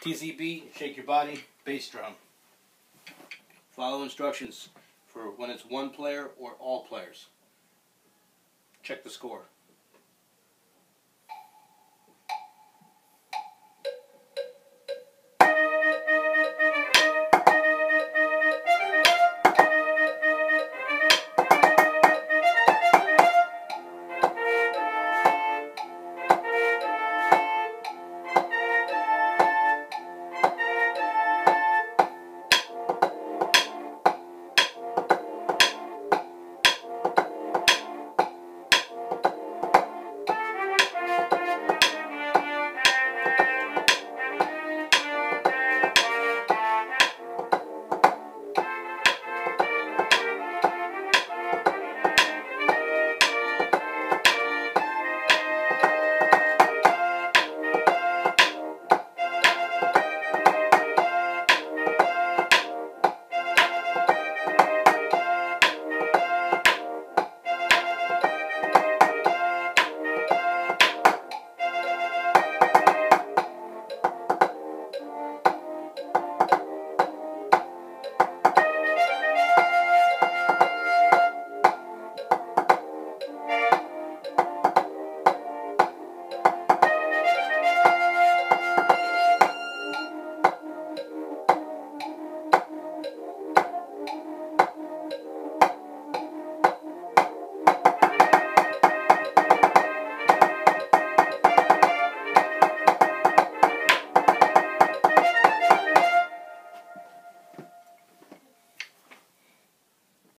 PZB, shake your body, bass drum. Follow instructions for when it's one player or all players. Check the score.